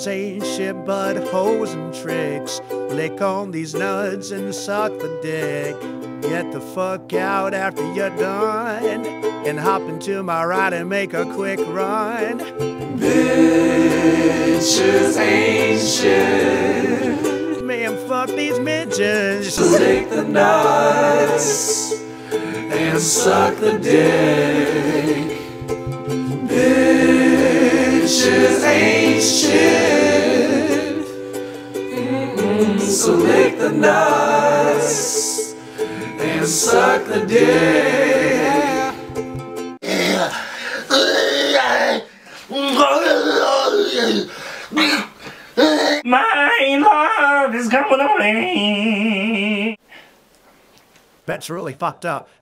Bitches ain't shit but hoes and tricks. Lick on these nuts and suck the dick. Get the fuck out after you're done, and hop into my ride and make a quick run. Bitches ain't shit. Man, fuck these midgets. Lick the nuts and suck the dick. Bitches ain't shit. So lick the nuts and suck the dick. My love is going away. That's really fucked up.